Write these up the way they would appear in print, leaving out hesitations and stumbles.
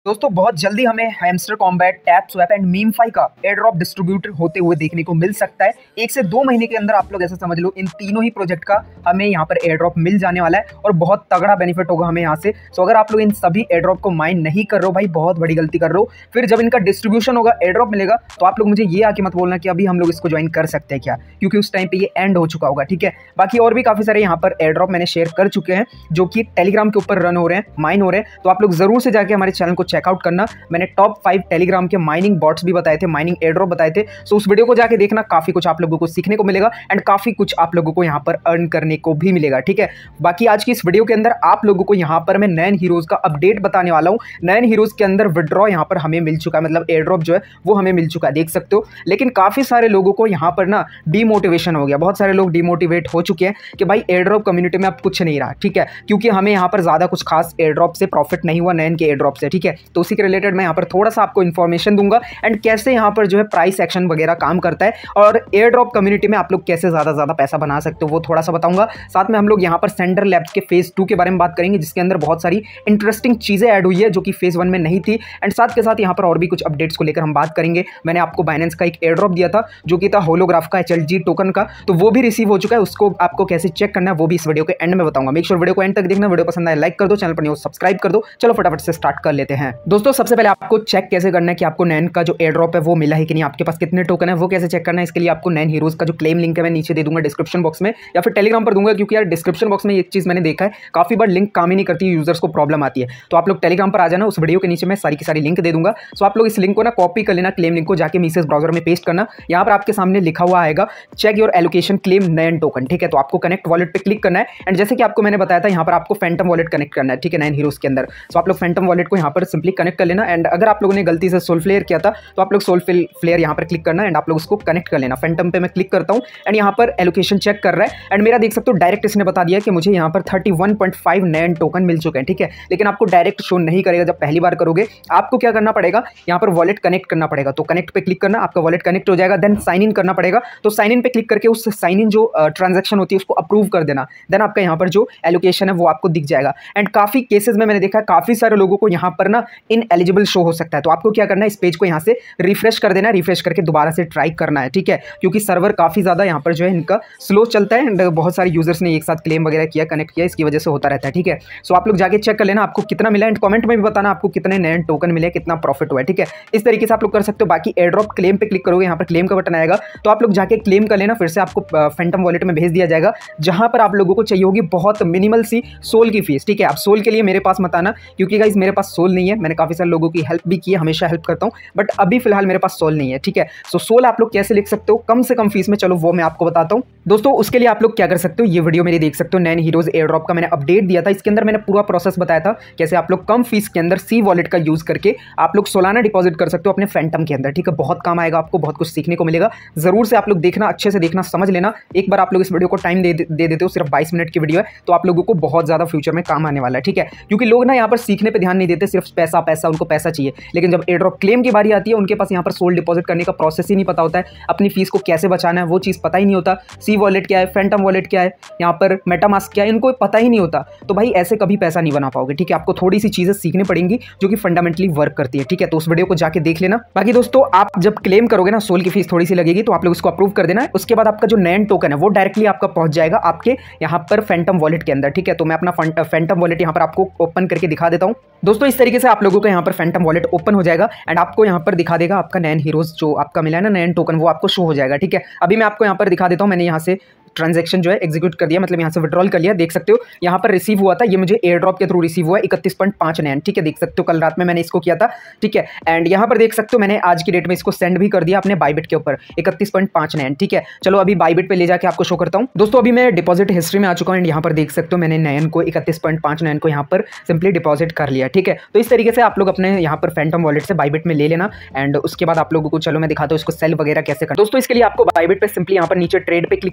दोस्तों बहुत जल्दी हमें Hamster Kombat, Tap Swap and MemeFi का एयर ड्रॉप डिस्ट्रीब्यूटर होते हुए देखने को मिल सकता है। 1 से 2 महीने के अंदर आप लोग ऐसा समझ लो इन तीनों ही प्रोजेक्ट का हमें यहाँ पर एयर ड्रॉप मिल जाने वाला है और बहुत तगड़ा बेनिफिट होगा हमें यहाँ से। सो अगर आप लोग इन सभी एयर ड्रॉप को माइन नहीं कर रहे हो भाई, बहुत बड़ी गलती कर रहे हो। फिर जब इनका डिस्ट्रीब्यूशन होगा, एयर ड्रॉप मिलेगा, तो आप लोग मुझे ये आके मत बोलना कि अभी हम लोग इसको ज्वाइन कर सकते हैं क्या, क्योंकि उस टाइम पे ये एंड हो चुका होगा। ठीक है, बाकी और भी काफी सारे यहाँ पर एयर ड्रॉप मैंने शेयर कर चुके हैं जो कि टेलीग्राम के ऊपर रन हो रहे हैं, माइन हो रहे हैं। तो आप लोग जरूर से जाके हमारे चैनल को चेकआउट करना। मैंने टॉप 5 टेलीग्राम के माइनिंग बॉट्स भी बताए थे, माइनिंग एयर ड्रॉप बताए थे। सो उस वीडियो को जाके देखना, काफी कुछ आप लोगों को सीखने को मिलेगा एंड काफी कुछ आप लोगों को यहाँ पर अर्न करने को भी मिलेगा। ठीक है, बाकी आज की इस वीडियो के अंदर आप लोगों को यहाँ पर मैं नैन हीरोज का अपडेट बताने वाला हूँ। नैन हीरोज के अंदर विड्रॉ यहाँ पर हमें मिल चुका है, मतलब एयर ड्रॉप जो है वो हमें मिल चुका है, देख सकते हो। लेकिन काफी सारे लोगों को यहाँ पर ना डीमोटिवेशन हो गया, बहुत सारे लोग डीमोटिवेट हो चुके हैं कि भाई एयर ड्रॉप कम्युनिटी में अब कुछ नहीं रहा। ठीक है, क्योंकि हमें यहाँ पर ज्यादा कुछ खास एयर ड्रॉप से प्रॉफिट नहीं हुआ, नैन के एयर ड्रॉप से। ठीक है, तो उसी के रिलेटेड मैं यहाँ पर थोड़ा सा आपको इन्फॉर्मेशन दूंगा एंड कैसे यहाँ पर जो है प्राइस एक्शन वगैरह काम करता है और एयर ड्रॉप कम्युनिटी में आप लोग कैसे ज्यादा पैसा बना सकते हो वो थोड़ा सा बताऊंगा। साथ में हम लोग यहाँ पर सेंडर लैब्स के फेज 2 के बारे में बात करेंगे, जिसके अंदर बहुत सारी इंटरेस्टिंग चीजें ऐड हुई है जो कि फेज 1 में नहीं थी। एंड साथ के साथ यहाँ पर और भी कुछ अपडेट्स को लेकर हम बात करेंगे। मैंने आपको बाइनेंस का एक एयर ड्रॉप दिया था जो कि था होलोग्राफ का, HLG टोकन का, तो वो भी रिसीव हो चुका है। उसको आपको कैसे चेक करना है वो भी इस वीडियो के एंड में बताऊंगा। मेक श्योर वीडियो को एंड तक देखना। वीडियो पसंद आए लाइक कर दो, चैनल पर न्यू सब्सक्राइब कर दो। चलो फटाफट से स्टार्ट कर लेते हैं। दोस्तों सबसे पहले आपको चेक कैसे करना है कि आपको नैन का जो एयर ड्रॉप है वो मिला है कि नहीं, आपके पास कितने टोकन है वो कैसे चेक करना है। इसके लिए आपको नैन हीरोज का जो क्लेम लिंक है मैं नीचे दे दूंगा डिस्क्रिप्शन बॉक्स में, या फिर टेलीग्राम पर दूंगा, क्योंकि यार डिस्क्रिप्शन बॉक्स में एक चीज मैंने देखा है, काफी बार लिंक काम ही नहीं करती है, यूजर्स को प्रॉब्लम आती है। तो आप लोग टेलीग्राम पर आ जाना, उस वीडियो के नीचे मैं सारी की सारी लिंक दे दूंगा। सो आप लोग इस लिंक को ना कॉपी कर लेना, क्लेम लिंक को जाके मीसेज ब्राउजर में पेस्ट करना। यहाँ पर आपके सामने लिखा हुआ आएगा चेक योर एलोकेशन क्लेम नैन टोकन। ठीक है, तो आपको कनेक्ट वॉलेट पे क्लिक करना है एंड जैसे कि आपको मैंने बताया था यहाँ पर आपको फैंटम वॉलेट कनेक्ट करना है। ठीक है, नैन हीरोज के अंदर। सो आप लोग फैंटम वॉलेट को यहाँ पर सिंपली कनेक्ट कर लेना एंड अगर आप लोगों ने गलती से सोल फ्लेयर किया था तो आप लोग सोल फ्लेयर यहाँ पर क्लिक करना एंड आप लोग उसको कनेक्ट कर लेना। फैंटम पे मैं क्लिक करता हूँ एंड यहाँ पर एलोकेशन चेक कर रहा है एंड मेरा देख सकते हो डायरेक्ट इसने बता दिया कि मुझे यहाँ पर 31.5 नैन टोकन मिल चुके हैं। ठीक है, लेकिन आपको डायरेक्ट शो नहीं करेगा। जब पहली बार करोगे आपको क्या करना पड़ेगा, यहाँ पर वॉलेट कनेक्ट करना पड़ेगा। तो कनेक्ट पे क्लिक करना, आपका वॉलेट कनेक्ट हो जाएगा। देन साइन इन करना पड़ेगा। तो साइन इन पे क्लिक करके उस साइन इन जो ट्रांजेक्शन होती है उसको अप्रूव कर देना। देन आपका यहाँ पर जो एलोकेशन है वो आपको दिख जाएगा। एंड काफी केसेस में मैंने देखा है काफी सारे लोगों को यहाँ पर ना इन एलिजिबल शो हो सकता है। तो आपको क्या करना है, इस पेज को यहाँ से रिफ्रेश कर देना, रिफ्रेश करके दोबारा से ट्राई करना है। ठीक है, क्योंकि सर्वर काफी ज्यादा यहाँ पर जो है इनका स्लो चलता है एंड बहुत सारे यूजर्स ने एक साथ क्लेम वगैरह किया, कनेक्ट किया, इसकी वजह से होता रहता है। ठीक है, सो आप लोग जाके चेक कर लेना आपको कितना मिला एंड कमेंट में भी बताना आपको कितने नैन टोकन मिले, कितना प्रॉफिट हुआ है। ठीक है, इस तरीके से आप लोग कर सकते हो। बाकी एयर ड्रॉप क्लेम पे क्लिक करोगे, यहाँ पर क्लेम का बटन आएगा, तो आप लोग जाके क्लेम कर लेना। फिर से आपको फैंटम वॉलेट में भेज दिया जाएगा, जहां पर आप लोगों को चाहिए होगी बहुत मिनिमल सी सोल की फीस। ठीक है, आप सोल के लिए मेरे पास मत आना, क्योंकि गाइस मेरे पास सोल नहीं है। मैंने काफी सारे लोगों की हेल्प भी की है, हमेशा हेल्प करता हूँ, बट अभी फिलहाल मेरे पास सोल नहीं है। ठीक है, सो सोल आप लोग कैसे लिख सकते हो कम से कम फीस में, चलो वो मैं आपको बताता हूँ। दोस्तों उसके लिए आप लोग क्या कर सकते हो, ये वीडियो मेरी देख सकते हो, नैन हीरोज एयर ड्रॉप का मैंने अपडेट दिया था। इसके अंदर मैंने पूरा प्रोसेस बताया था कैसे आप लोग कम फीस के अंदर सी वॉलेट का यूज करके आप लोग सोलाना डिपॉजिट कर सकते हो अपने फैंटम के अंदर। ठीक है, बहुत काम आएगा आपको, बहुत कुछ सीखने को मिलेगा। जरूर से आप लोग देखना, अच्छे से देखना, समझ लेना। एक बार आप लोग इस वीडियो को टाइम दे देते हो, सिर्फ 22 मिनट की वीडियो है, तो आप लोगों को बहुत ज्यादा फ्यूचर में काम आने वाला है। ठीक है, क्योंकि लोग ना यहाँ पर सीखने पर ध्यान नहीं देते, सिर्फ पैसा पैसा, उनको पैसा चाहिए। लेकिन जब एयर ड्रॉप क्लेम की बारी आती है उनके पास यहाँ पर सोल डिपॉजिट करने का प्रोसेस ही नहीं पता होता है, अपनी फीस को कैसे बचाना है वो चीज़ पता ही नहीं होता। सी वॉलेट क्या है, फैंटम वॉलेट क्या है, यहाँ पर मेटामास्क क्या है, इनको पता ही नहीं होता। तो भाई ऐसे कभी पैसा नहीं बना पाओगे। ठीक है, आपको थोड़ी सी चीजें सीखनी पड़ेंगी जो कि फंडामेंटली वर्क करती है। ठीक है, तो उस वीडियो को जाके देख लेना। बाकी दोस्तों आप जब क्लेम करोगे ना, सोल की फीस थोड़ी सी लगेगी, तो आप लोग इसको अप्रूव कर देना है। उसके बाद आपका जो नैन टोकन है वो डायरेक्टली आपका पहुंच जाएगा आपके यहाँ पर फैंटम वॉलेट के अंदर। ठीक है, तो मैं अपना फैंटम वॉलेट यहाँ पर आपको ओपन करके दिखा देता हूँ। दोस्तों इस तरीके से आप लोगों को यहाँ पर फैंटम वॉलेट ओपन हो जाएगा एंड आपको यहाँ पर दिखा देगा आपका नैन हीरोज जो आपका मिला है ना नैन टोकन, वो आपको शो हो जाएगा। ठीक है, अभी मैं आपको यहाँ पर दिखा देता हूँ। मैंने यहाँ से ट्रांजैक्शन जो है एग्जीक्यूट कर दिया, मतलब यहाँ से विड्रॉल कर लिया। देख सकते हो यहाँ पर रिसीव हुआ था, ये मुझे एयर ड्रॉप के थ्रू रिसीव हुआ है 31.5 नैन। ठीक है, देख सकते हो कल रात में मैंने इसको किया था। ठीक है, एंड यहाँ पर देख सकते हो मैंने आज की डेट में इसको सेंड भी कर दिया अपने बाइबिट के ऊपर 31.5 नैन। ठीक है, चलो अभी बाइबिट पे ले जाके आपको शो करता हूँ। दोस्तों अभी मैं डिपॉजिट हिस्ट्री में आ चुका हूँ एंड यहाँ पर देख सकते हो मैंने नैन को 31.5 नैन को यहाँ पर सिंपली डिपॉजिट कर लिया। ठीक है, तो इस तरीके से आप लोग अपने यहाँ पर फैंटम वॉलेट से बाइबिट में ले लेना एंड उसके बाद आप लोगों को चलो मैं दिखाता हूँ इसको सेल वगैरह कैसे करना। दोस्तों इसके लिए आपको बाइबिट पे सिंपली यहाँ पर नीचे ट्रेड पे क्लिक करना है एंड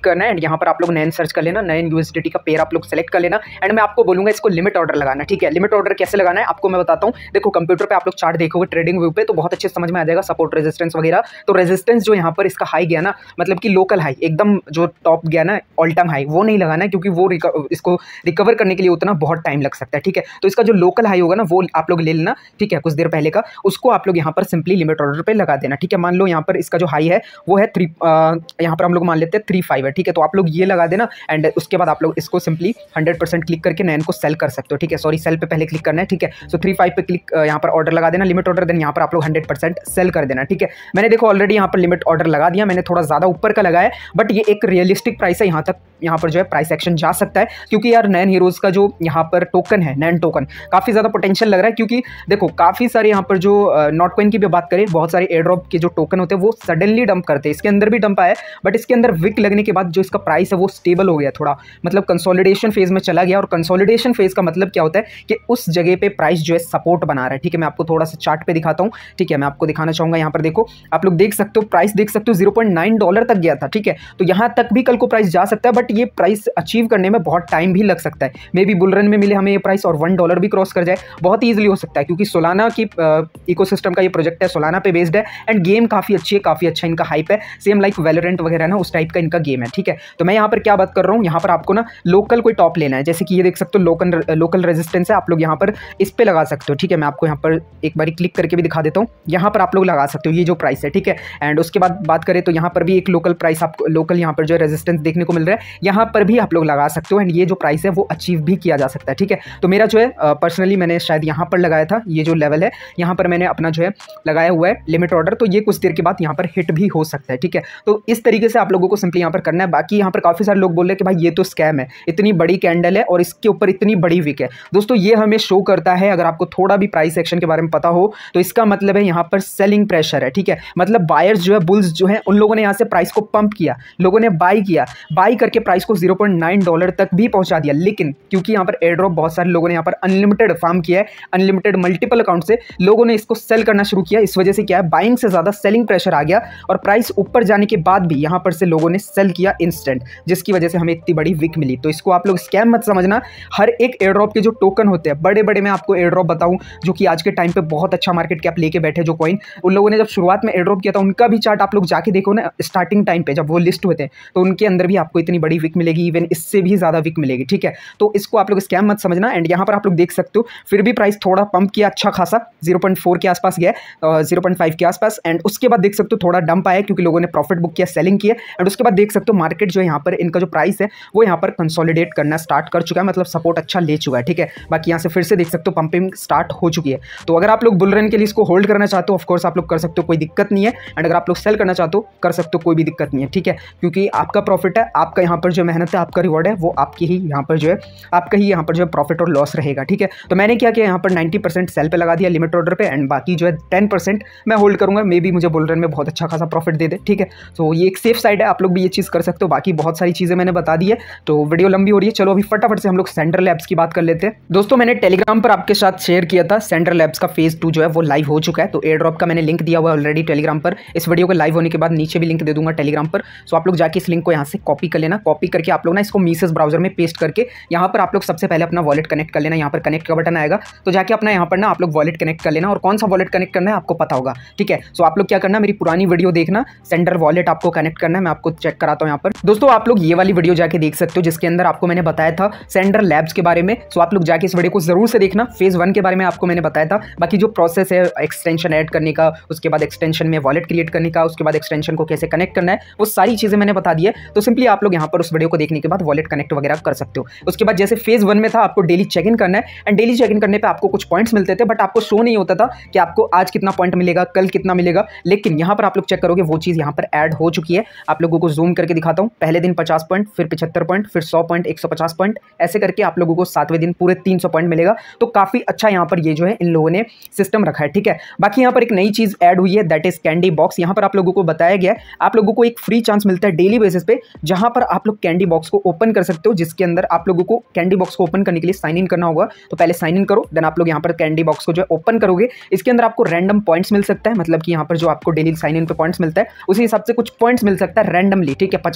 यहाँ पर आप लोग नैन सर्च कर लेना, नैन यूएसडीटी का पेयर आप लोग सेलेक्ट कर लेना एंड मैं आपको बोलूँगा इसको लिमिट ऑर्डर लगाना, ठीक है। लिमिट ऑर्डर कैसे लगाना है आपको मैं बताता हूँ। देखो कंप्यूटर पे आप लोग चार्ट देखोगे ट्रेडिंग व्यू पे तो बहुत अच्छे समझ में आ जाएगा, सपोर्ट रेजिस्टेंस वगैरह। तो रेजिस्टेंस जो यहाँ पर इसका हाई गया ना, मतलब कि लोकल हाई एकदम जो टॉप गया ना ऑल टाइम हाई, वो नहीं लगाना है क्योंकि वो इसको रिकवर करने के लिए उतना बहुत टाइम लग सकता है, ठीक है। तो इसका जो लोकल हाई होगा ना वो आप लोग ले लेना, ठीक है, कुछ देर पहले का, उसको आप लोग यहाँ पर सिंपली लिमिट ऑर्डर पे लगा देना, ठीक है। मान लो यहाँ पर इसका जो हाई है वो है यहाँ पर हम लोग मान लेते हैं 3.5 है, ठीक है। तो आप लोग ये लगा देना एंड उसके बाद आप लोग इसको सिंपली 100% क्लिक करके नैन को सेल कर सकते हो, ठीक है। सॉरी, सेल पे पहले क्लिक करना है, ठीक है। सो 3.5 पे क्लिक यहाँ पर ऑर्डर लगा देना, लिमिट ऑर्डर, देन यहाँ पर आप लोग 100% सेल कर देना, ठीक है। मैंने देखो ऑलरेडी यहाँ पर लिमिट ऑर्डर लगा दिया, मैंने थोड़ा ज़्यादा ऊपर का लगाया बट ये एक रियलिस्टिक प्राइस है, यहाँ पर जो है प्राइस एक्शन जा सकता है क्योंकि यार नैन हीरोज़ का जो यहाँ पर टोकन है, नैन टोकन, काफ़ी ज़्यादा पोटेंशियल लग रहा है क्योंकि देखो काफ़ी सारे यहाँ पर जो नॉट कॉइन की भी बात करें, बहुत सारे एयर ड्रॉप के जो टोकन होते हैं वो सडनली डंप करते हैं। इसके अंदर भी डंप आया बट इसके अंदर विक लगने के बाद जो इसका प्राइस है वो स्टेबल हो गया, थोड़ा मतलब कंसोलिडेशन फेज में चला गया। और कंसोलिडेशन फेज का मतलब क्या होता है कि उस जगह पे प्राइस जो है सपोर्ट बना रहा है, ठीक है। मैं आपको थोड़ा सा चार्ट पे दिखाता हूँ, ठीक है। मैं आपको दिखाना चाहूँगा, यहाँ पर देखो आप लोग देख सकते हो, प्राइस देख सकते हो $0.9 तक गया था, ठीक है। तो यहाँ तक भी कल को प्राइस जा सकता है बट ये प्राइस अचीव करने में बहुत टाइम भी लग सकता है। मे बी बुल रन में मिले हमें ये प्राइस और $1 भी क्रॉस कर जाए, बहुत ईजिली हो सकता है क्योंकि सोलाना की इकोसिस्टम का ये प्रोजेक्ट है, सोलाना पे बेस्ड है एंड गेम काफ़ी अच्छी है, काफ़ी अच्छा इनका हाइप है, सेम लाइक वैलोरेंट वगैरह ना उस टाइप का इनका गेम है, ठीक है। तो मैं यहाँ पर क्या बात कर रहा हूँ, यहाँ पर आपको ना लोकल कोई टॉप लेना है, जैसे कि ये देख सकते हो लोकल रेजिस्टेंस है, आप लोग यहाँ पर इस पे लगा सकते हो, ठीक है। मैं आपको यहाँ पर एक बार क्लिक करके भी दिखा देता हूँ, यहाँ पर आप लोग लगा सकते हो ये जो प्राइस है, ठीक है। एंड उसके बाद बात करें तो यहाँ पर भी एक लोकल प्राइस आपको लोकल यहाँ पर जो रेजिस्टेंस देखने को मिल रहा है, यहाँ पर भी आप लोग लगा सकते हो एंड ये जो प्राइस है वो अचीव भी किया जा सकता है, ठीक है। तो मेरा जो है पर्सनली मैंने शायद यहाँ पर लगाया था, ये जो लेवल है यहाँ पर मैंने अपना जो है लगाया हुआ है लिमिट ऑर्डर, तो ये कुछ देर के बाद यहाँ पर हिट भी हो सकता है, ठीक है। तो इस तरीके से आप लोगों को सिंपली यहाँ पर करना है। बाकी यहाँ पर काफ़ी सारे लोग बोल रहे हैं कि भाई ये तो स्कैम है, इतनी बड़ी कैंडल है और इसके ऊपर इतनी बड़ी विक है। दोस्तों ये हमें शो करता है, अगर आपको थोड़ा भी प्राइस एक्शन के बारे में पता हो तो इसका मतलब है यहाँ पर सेलिंग प्रेशर है, ठीक है। मतलब बायर्स जो है, बुल्स जो है, उन लोगों ने यहाँ से प्राइस को पंप किया, लोगों ने बाई किया, बाई करके प्राइस को $0.9 तक भी पहुंचा दिया। लेकिन क्योंकि यहाँ पर एयर ड्रॉप बहुत सारे लोगों ने यहाँ पर अनलिमिटेड फार्म किया है, अनलिमिटेड मल्टीपल अकाउंट से लोगों ने इसको सेल करना शुरू किया, इस वजह से क्या है बाइंग से ज़्यादा सेलिंग प्रेशर आ गया और प्राइस ऊपर जाने के बाद भी यहाँ पर से लोगों ने सेल किया इंस्टेंट, जिसकी वजह से हमें इतनी बड़ी विक मिली। तो इसको आप लोग स्कैम मत समझना। हर एक एयर ड्रॉप के जो टोकन होते हैं बड़े बड़े, मैं आपको एयर ड्रॉप बताऊं जो कि आज के टाइम पे बहुत अच्छा मार्केट कैप लेके बैठे जो कॉइन, उन लोगों ने जब शुरुआत में एयर ड्रॉप किया था उनका भी चार्ट आप लोग जाके देखो ना, स्टार्टिंग टाइम पे जब वो लिस्ट हुए थे तो उनके अंदर भी आपको इतनी बड़ी विक मिलेगी, इवन इससे भी ज़्यादा विक मिलेगी, ठीक है। तो इसको आप लोग स्कैम मत समझना। एंड यहाँ पर आप लोग देख सकते हो फिर भी प्राइस थोड़ा पंप किया, अच्छा खासा 0.4 के आसपास गया, 0.5 के आसपास। एंड उसके बाद देख सकते हो थोड़ा डंप आया क्योंकि लोगों ने प्रॉफिट बुक किया, सेलिंग किया। एंड उसके बाद देख सकते हो मार्केट जो है यहाँ पर इनका जो प्राइस है वो यहाँ पर कंसोलिडेट करना स्टार्ट कर चुका है, मतलब सपोर्ट अच्छा ले चुका है, ठीक है। बाकी यहाँ से फिर से देख सकते हो पंपिंग स्टार्ट हो चुकी है। तो अगर आप लोग बुल रन के लिए इसको होल्ड करना चाहते हो ऑफकोर्स आप लोग कर सकते हो, कोई दिक्कत नहीं है। एंड अगर आप लोग सेल करना चाहते हो कर सकते हो, कोई भी दिक्कत नहीं है, ठीक है। क्योंकि आपका प्रॉफिट है, आपका यहाँ पर जो मेहनत है, आपका रिवॉर्ड है वो आपकी ही यहाँ पर जो है, आपका ही यहाँ पर जो है प्रॉफिट और लॉस रहेगा, ठीक है। तो मैंने क्या किया यहाँ पर 90% सेल पे लगा दिया लिमिट ऑर्डर पे एंड बाकी जो है 10% मैं होल्ड करूंगा, मे बी मुझे बुल रन में बहुत अच्छा खासा प्रॉफिट दे दे, ठीक है। तो ये एक सेफ साइड है, आप लोग भी ये चीज़ कर सकते हो। बाकी बहुत सारी चीज़ें मैंने बता दी है, तो वीडियो लंबी हो रही है, चलो अभी फटाफट से हम लोग सेंटर लैब्स की बात कर लेते हैं। दोस्तों मैंने टेलीग्राम पर आपके साथ शेयर किया था, सेंटर लैब्स का फेज 2 जो है वो लाइव हो चुका है। तो एयर ड्रॉप का मैंने लिंक दिया हुआ है ऑलरेडी टेलीग्राम पर, इस वीडियो के लाइव होने के बाद नीचे भी लिंक दे दूंगा टेलीग्राम पर। सो आप लोग जाके इस लिंक को यहाँ से कॉपी कर लेना, कॉपी करके आप लोग ना इसको मीसेस ब्राउजर में पेस्ट करके यहाँ पर आप लोग सबसे पहले अपना वॉलेट कनेक्ट कर लेना, यहाँ पर कनेक्ट का बटन आएगा तो जाके अपना यहाँ पर ना आप लोग वॉलेट कनेक्ट कर लेना। और कौन सा वॉलेट कनेक्ट करना है आपको पता होगा, ठीक है। सो आप लोग क्या करना, मेरी पुरानी वीडियो देखना, सेंटर वॉलेट आपको कनेक्ट करना है, मैं आपको चेक कराता हूँ यहाँ पर। दोस्तों आप लोग ये वाली वीडियो जाके देख सकते हो जिसके अंदर आपको मैंने बताया था सेंटर लैब्स के बारे में। सो आप लोग जाके इस वीडियो को जरूर से देखना, फेज 1 के बारे में आपको मैंने बताया था। बाकी जो प्रोसेस है एक्सटेंशन ऐड करने का, उसके बाद एक्सटेंशन में वॉलेट क्रिएट करने का, उसके बाद एक्सटेंशन को कैसे कनेक्ट करना है, वो सारी चीजें मैंने बता दी है। तो सिंपली आप लोग यहाँ पर उस वीडियो को देखने के बाद वॉलेट कनेक्ट वगैरह कर सकते हो। उसके बाद जैसे फेज 1 में था आपको डेली चेक इन करना है एंड डेली चेक इन करने पे आपको कुछ पॉइंट्स मिलते थे बट आपको शो नहीं होता था कि आपको आज कितना पॉइंट मिलेगा, कल कितना मिलेगा। लेकिन यहाँ पर आप लोग चेक करोगे वो चीज़ यहाँ पर ऐड हो चुकी है। आप लोगों को जूम करके दिखाता हूँ, पहले दिन 50 पॉइंट, फिर 75 पॉइंट, फिर 100 पॉइंट, 150 पॉइंट, ऐसे करके आप लोगों को 7वें दिन पूरे 300 पॉइंट मिलेगा। तो काफ़ी अच्छा यहाँ पर ये जो है इन लोगों ने सिस्टम रखा है, ठीक है। बाकी यहाँ पर एक नई चीज़ ऐड हुई है, दैट इज कैंडी बॉक्स। यहाँ पर आप लोगों को बताया गया है आप लोगों को एक फ्री चांस मिलता है डेली बेसिस पे, जहाँ पर आप लोग कैंडी बॉक्स को ओपन कर सकते हो, जिसके अंदर आप लोगों को कैंडी बॉक्स को ओपन करने के लिए साइन इन करना होगा। तो पहले साइन इन करो, देन आप लोग यहाँ पर कैंडी बॉक्स को जो है ओपन करोगे, इसके अंदर आपको रैंडम पॉइंट्स मिल सकता है, मतलब कि यहाँ पर जो आपको डेली साइन इन पे पॉइंट्स मिलता है उसी हिसाब से कुछ पॉइंट्स मिल सकता है रैंडमली, ठीक है। 50 भी मिल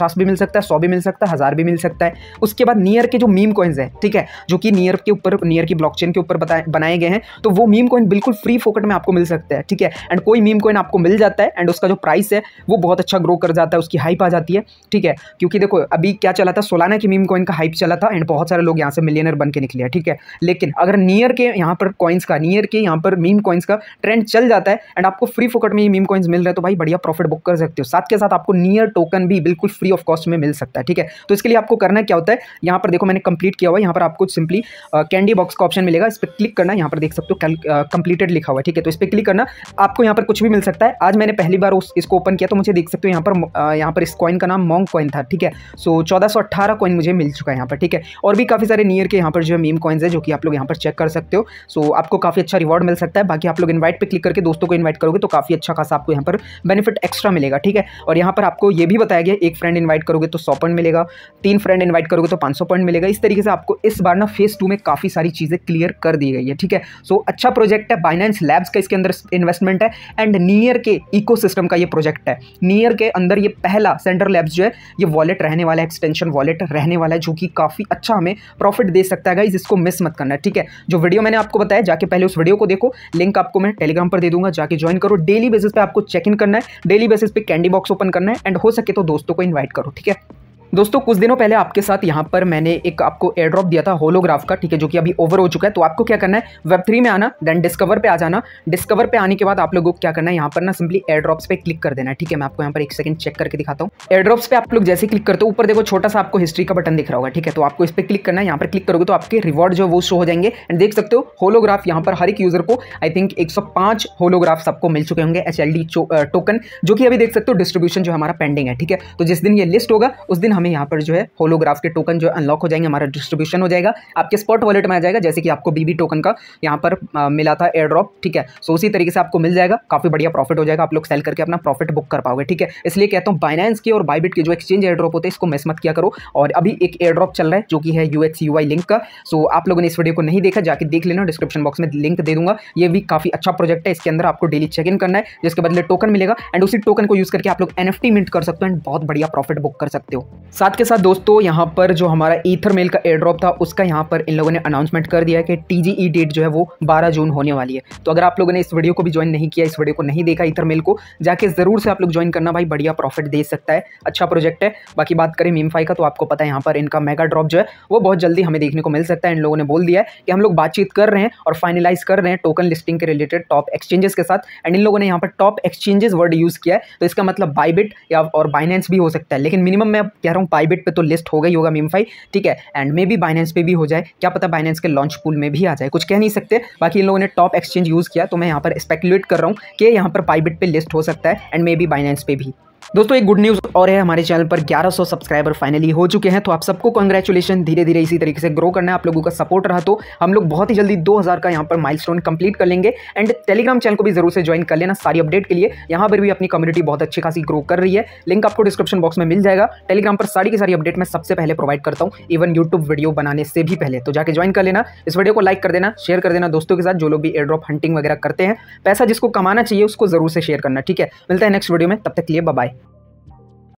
सकता है, 100 भी मिल सकता है, 1000 भी मिल सकता है। उसके बाद नियर के जो मीम कॉइन्स है, ठीक है, जो कि नियर के ऊपर, नियर की ब्लॉकचेन के ऊपर बनाए गए हैं, तो वो मीम कॉइन बिल्कुल फ्री फोकट में आपको मिल सकता है, ठीक है। एंड कोई मीम कॉइन आपको मिल जाता है एंड उसका जो प्राइस है वो बहुत अच्छा ग्रो कर जाता है, उसकी हाइप आ जाती है, ठीक है। क्योंकि देखो अभी क्या चला था, सोलाना की मीम कॉइन का हाइप चला था एंड बहुत सारे लोग यहाँ से मिलियनर बन के निकले हैं, ठीक है। लेकिन अगर नियर के यहाँ पर कॉइन्स का, नियर के यहाँ पर मीम कॉइन्स का ट्रेंड चल जाता है एंड आपको फ्री फोकट में ये मीम कॉइन्स मिल रहे हैं, तो भाई बढ़िया प्रॉफिट बुक कर सकते हो। साथ के साथ आपको नियर टोकन भी बिल्कुल फ्री ऑफ कॉस्ट में मिल सकता है, ठीक है। तो इसके लिए आपको करना क्या होता है, यहाँ पर देखो मैंने कंप्लीट किया हुआ है, यहाँ पर आपको सिंपली कैंडी बॉक्स का ऑप्शन मिलेगा, इस पर क्लिक करना, यहाँ पर देख सकते हो कंप्लीटेड लिखा हुआ है, ठीक है। तो इस पर क्लिक करना, आपको यहाँ पर कुछ भी मिल सकता है। आज मैंने पहली बार इसको ओपन किया तो मुझे देख सकते हो यहाँ पर इस कॉइन का नाम मॉन्क कॉइन था, ठीक है। सो 1418 कॉइन मुझे मिल चुका है यहाँ पर, ठीक है। और भी काफ़ी सारे नियर के यहाँ पर जो है मीम कॉइन्स है, जो कि आप लोग यहाँ पर चेक कर सकते हो। सो आपको काफ़ी अच्छा रिवॉर्ड मिल सकता है। बाकी आप लोग इन्वाइट पे क्लिक करके दोस्तों को इन्वाइट करोगे तो काफ़ी अच्छा खासा आपको यहाँ पर बेनिफिट एक्स्ट्रा मिलेगा, ठीक है। और यहाँ पर आपको ये भी बताया गया, एक फ्रेंड इन्वाइट करोगे तो 100 पॉइंट मिलेगा, 3 फ्रेंड इन्वाइट करोगे तो 500 पॉइंट मिलेगा। इस तरीके से आपको इस बार ना फेज 2 में काफ़ी सारी चीज़ें क्लियर कर दी गई है, ठीक है। सो अच्छा प्रोजेक्ट है, बाइनेंस लैब्स का इसके अंदर इन्वेस्टमेंट है एंड नियर के इकोसिस्टम का ये प्रोजेक्ट है। नियर के अंदर ये पहला सेंटर लैब्स जो है ये वॉलेट रहने वाला है, एक्सटेंशन वॉलेट रहने वाला है, जो कि काफ़ी अच्छा हमें प्रॉफिट दे सकता है गाइस, इसको मिस मत करना, ठीक है। जो वीडियो मैंने आपको बताया, जाके पहले उस वीडियो को देखो, लिंक आपको मैं टेलीग्राम पर दे दूंगा, जाके ज्वाइन करो। डेली बेसिस पे आपको चेक इन करना है, डेली बेसिस पे कैंडी बॉक्स ओपन करना है एंड हो सके तो दोस्तों को इन्वाइट करो, ठीक है। दोस्तों कुछ दिनों पहले आपके साथ यहाँ पर मैंने एक आपको एयर ड्रॉप दिया था होलोग्राफ का, ठीक है, जो कि अभी ओवर हो चुका है। तो आपको क्या करना है, वेब3 में आना, देन डिस्कवर पे आ जाना। डिस्कवर पे आने के बाद आप लोगों को क्या करना है, यहाँ पर ना सिंपली एयर ड्रॉप्स पे क्लिक कर देना है, ठीक है। मैं आपको यहाँ पर एक सेकंड चेक करके दिखाता हूँ। एयर ड्रॉप्स पे आप लोग जैसे क्लिक करते हो, ऊपर देखो छोटा सा आपको हिस्ट्री का बटन दिख रहा होगा, ठीक है। तो आपको इस पर क्लिक करना है, यहाँ पर क्लिक करोगे तो आपके रिवॉर्ड जो वो शो हो जाएंगे एंड देख सकते हो होलोग्राफ यहाँ पर हर एक यूजर को आई थिंक 105 होलोग्राफ्स आपको मिल चुके होंगे HLD टोकन, जो कि अभी देख सकते हो डिस्ट्रीब्यूशन जो हमारा पेंडिंग है, ठीक है। तो जिस दिन ये लिस्ट होगा उस दिन हमें यहाँ पर जो है होलोग्राफ के टोकन जो अनलॉक हो जाएंगे, हमारा डिस्ट्रीब्यूशन हो जाएगा, आपके स्पॉट वॉलेट में आ जाएगा, जैसे कि आपको BB टोकन का यहाँ पर मिला था एयर ड्रॉप, ठीक है। सो उसी तरीके से आपको मिल जाएगा, काफी बढ़िया प्रॉफिट हो जाएगा, आप लोग सेल करके अपना प्रॉफिट बुक कर पाओगे, ठीक है। इसलिए कहता हूँ बाइनेंस के और बाइबिट के जो एक्सचेंज एयर ड्रॉप होते हैं इसको मिस मत किया करो। और अभी एक एयर ड्रॉप चल रहा है जो कि है UX UI लिंक का। सो आप लोगों ने इस वीडियो को नहीं देखा, जाके देख लेना, डिस्क्रिप्शन बॉक्स में लिंक दे दूंगा। ये भी काफी अच्छा प्रोजेक्ट है, इसके अंदर आपको डेली चेक इन करना है, जिसके बदले टोकन मिलेगा एंड उसी टोकन को यूज करके आप लोग NFT मिंट कर सकते हो एंड बहुत बढ़िया प्रॉफिट बुक कर सकते हो। साथ के साथ दोस्तों यहाँ पर जो हमारा ईथरमेल का एयर ड्रॉप था उसका यहाँ पर इन लोगों ने अनाउंसमेंट कर दिया है कि TGE डेट जो है वो 12 जून होने वाली है। तो अगर आप लोगों ने इस वीडियो को भी ज्वाइन नहीं किया, इस वीडियो को नहीं देखा ईथरमेल को, जाके जरूर से आप लोग ज्वाइन करना, भाई बढ़िया प्रॉफिट दे सकता है, अच्छा प्रोजेक्ट है। बाकी बात करें मीमफाई का, तो आपको पता है यहाँ पर इनका मेगा ड्रॉप जो है वो बहुत जल्दी हमें देखने को मिल सकता है। इन लोगों ने बोल दिया है कि हम लोग बातचीत कर रहे हैं और फाइनलाइज कर रहे हैं टोकन लिस्टिंग के रिलेटेड टॉप एक्सचेंजेस के साथ। एंड इन लोगों ने यहाँ पर टॉप एक्सचेंजेस वर्ड यूज किया है, तो इसका मतलब बाइबिट या और बाइनेंस भी हो सकता है, लेकिन मिनिमम मैं कह रहा हूँ बाइबिट पे तो लिस्ट हो गई होगा मीमफाई, ठीक है। एंड मे बी बाइनेंस पे भी हो जाए, क्या पता बाइनेंस के लॉन्च पूल में भी आ जाए, कुछ कह नहीं सकते। बाकी इन लोगों ने टॉप एक्सचेंज यूज किया, तो मैं यहाँ पर स्पेकुलेट कर रहा हूँ कि यहाँ पर बाइबिट पे लिस्ट हो सकता है एंड मे बी बाइनेंस पे भी। दोस्तों एक गुड न्यूज़ और है, हमारे चैनल पर 1100 सब्सक्राइबर फाइनली हो चुके हैं, तो आप सबको कांग्रेचुलेशन। धीरे धीरे इसी तरीके से ग्रो करना है, आप लोगों का सपोर्ट रहा तो हम लोग बहुत ही जल्दी 2000 का यहाँ पर माइलस्टोन कंप्लीट कर लेंगे। एंड टेलीग्राम चैनल को भी जरूर से ज्वाइन कर लेना सारी अपडेट के लिए, यहाँ पर भी अपनी कम्युनिटी बहुत अच्छी खासी ग्रो कर रही है। लिंक आपको डिस्क्रिप्शन बॉक्स में मिल जाएगा। टेलीग्राम पर सारी की सारी अपडेट मैं सबसे पहले प्रोवाइड करता हूँ, इवन यूट्यूब वीडियो बनाने से भी पहले, तो जाके ज्वाइन कर लेना। इस वीडियो को लाइक कर देना, शेयर कर देना दोस्तों के साथ, जो लोग भी एयर ड्रॉप हंटिंग वगैरह करते हैं। पैसा जिसको कमाना चाहिए उसको जरूर से शेयर करना, ठीक है। मिलता है नेक्स्ट वीडियो में, तब तक के लिए बाय बाय।